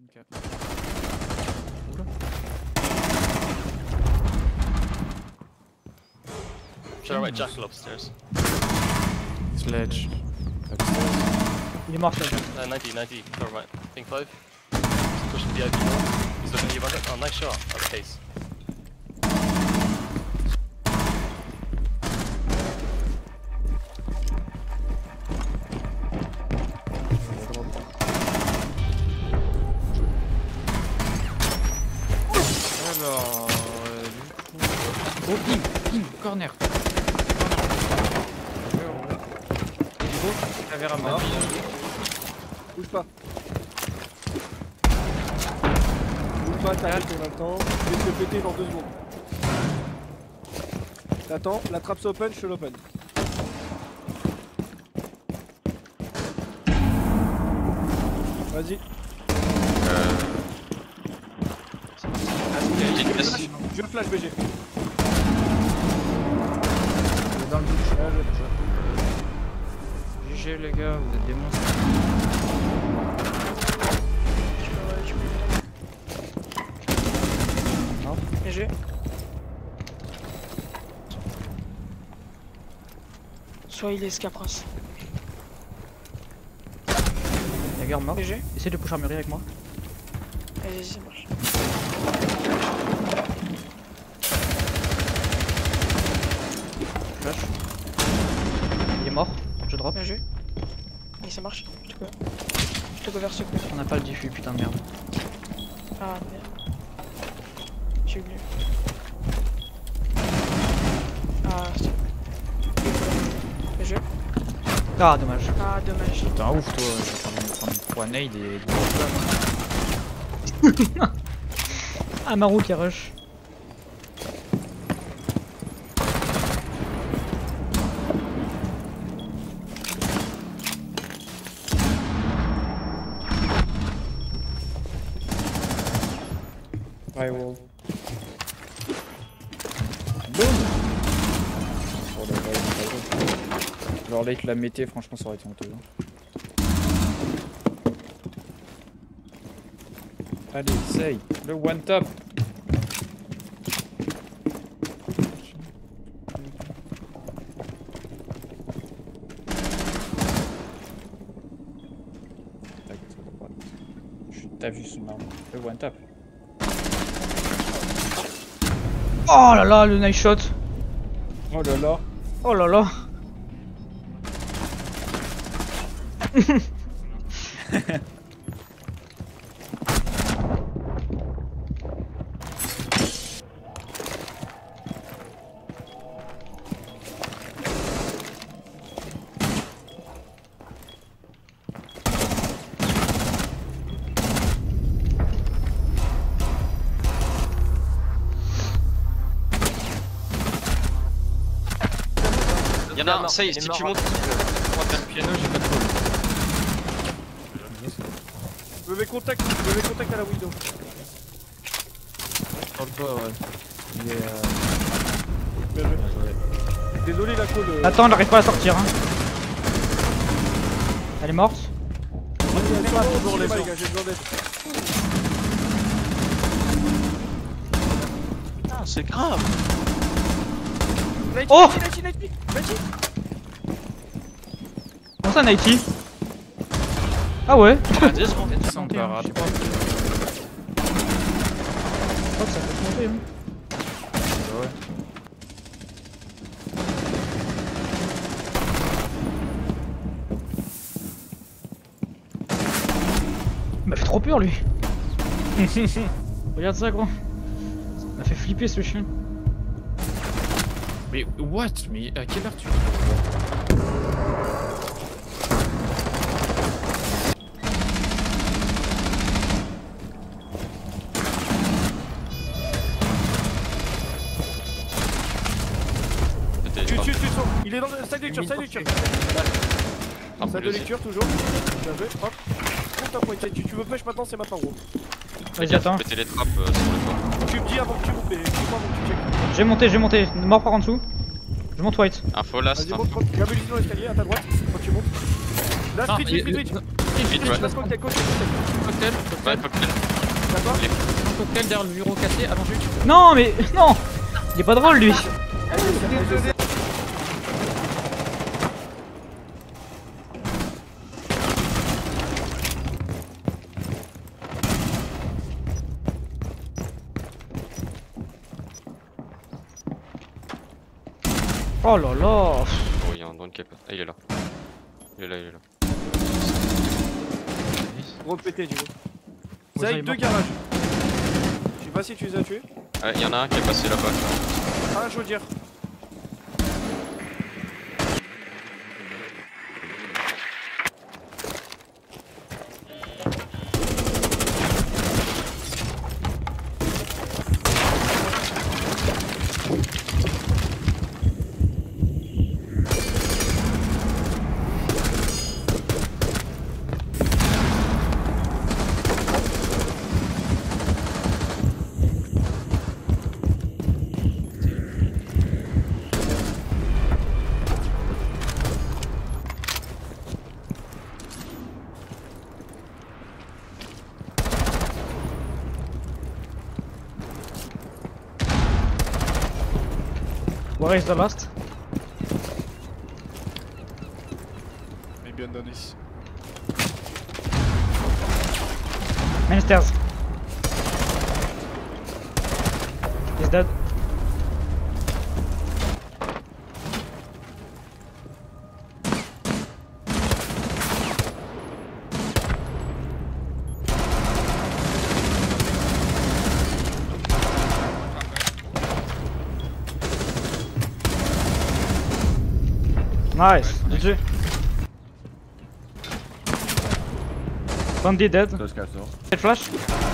Ok. Oula. Should I write Jackal upstairs? Sledge. Il est mort, ça. 90, 90, cover right. Ping 5. He's pushing VIP door. He's looking at you, Bandit. Oh, nice shot. Out of case. Alors, du coup... Oh, ping, corner. La verre à mort. Bouge pas. Bouge pas, t'arrêtes en même temps. Je vais te le péter dans 2 secondes. T'attends, la trappe s'open, je te l'open. Vas-y. Je flash BG. Dans le douche. GG les gars, vous êtes des monstres. Non. GG. Soit il est Scapras. Jagger mort. GG. Essaye de push armurerie avec moi. Vas-y, ça marche. Flash. Il est mort. Je drop. Bien joué. Et ça marche. Je te cover ce coup. On n'a pas le diffus, putain de merde. Ah merde. J'ai oublié. Ah, c'est bien joué. Ah, dommage. Ah, dommage. T'es un ouf toi, j'ai en train de prendre 3 nades et... Ah, Marou qui rush. Ouais, wow. Alors là, il te la mettait, franchement, ça aurait été honteux. Allez, essaye. Le one top. T'as vu son arme. Le one top. Oh là là, le nice shot. Oh là là. Oh là là. Y'en a un, ça y est, si tu montes. Moi, faire le piano, j'ai pas de problème. Je me mets contact à la window. Je parle pas, ouais. Il est. Bien joué. Désolé la call. Attends, elle n'arrive pas à sortir. Hein. Elle est morte. Toujours les gars, j'ai besoin d'aide. Ah, c'est grave. Oh, Vas-y. comment ça, Nighty? Ah ouais. Ah, 10 secondes. Sans parade. Je crois que ça peut se monter. Hein. Ouais. Il m'a fait trop peur lui. Regarde ça gros. Il m'a fait flipper ce chien. Mais what? Mais à quelle heure tu... Tu, il est dans le salle de lecture, salle de lecture. Salle de lecture toujours. Bien joué, hop. Compte un point, tu veux push maintenant, c'est maintenant gros. Vas-y, attends. Mettez les trappes sur le toit. Tu me dis avant que tu montes, mais dis-moi avant que tu check. J'ai monté. Mort par en dessous. Je monte white. Info last. Vas-y, monte, il y a un dans l'escalier à ta droite, quand tu montes. Là, Non, street. Ouais. Passe cocktail, cocktail. Cocktail, Ouais, cocktail. cocktail. D'accord. Un cocktail derrière le bureau cassé, avant juste. Non, mais non. Il est pas drôle lui. Oh là là. Oh, il y a un drone cap. Ah, il est là. Il est là, il est là. Gros pété du coup. Vous Ça avez avec deux mort. garages. Je sais pas si tu les as tués. Il y en a un qui est passé là-bas. Un chaudière. Where is the last? Maybe underneath. Main stairs. He's dead. Nice, GG. Bandit dead. Those guys though. Dead flash.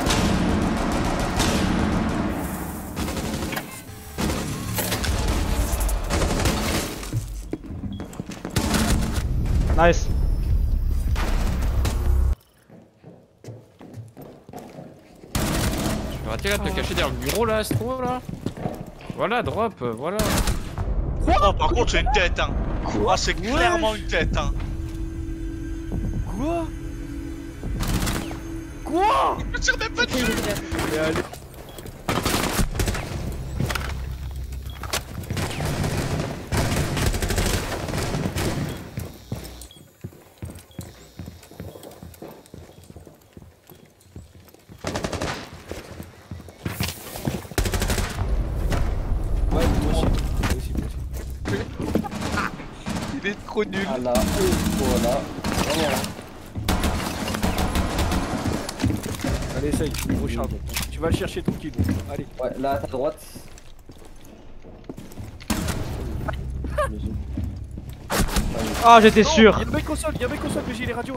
Nice. Tu vas arrêter là de te cacher derrière le bureau là, Astro là. Voilà, drop, voilà. Oh, par contre, c'est une tête, hein. Ah, c'est clairement une tête, hein. Quoi? Quoi? Je me tire même pas dessus. Mais allez. Ouais, moi aussi. Moi aussi, moi aussi. Il est trop nul. Ah là, voilà. Vraiment. Allez, essaye, recharge. Tu vas le chercher ton kill. Allez. Ouais, là à ta droite. Ah, j'étais Non, sûr. Y'a un mec au sol, y'a un mec au sol, mais j'ai les radios.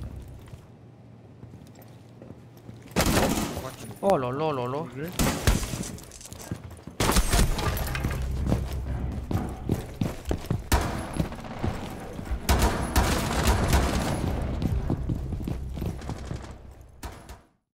Oh là là là là.